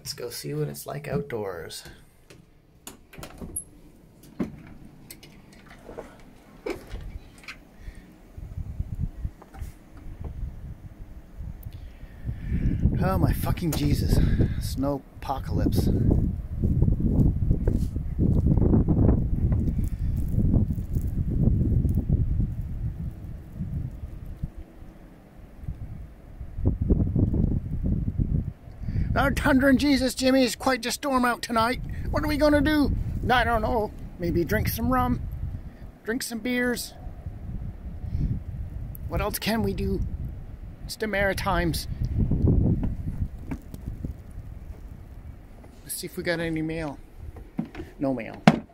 Let's go see what it's like outdoors. Oh my fucking Jesus. Snowpocalypse. Our Tundra and Jesus, Jimmy, is quite a storm out tonight. What are we gonna do? I don't know. Maybe drink some rum, drink some beers. What else can we do? It's the Maritimes. Let's see if we got any mail. No mail.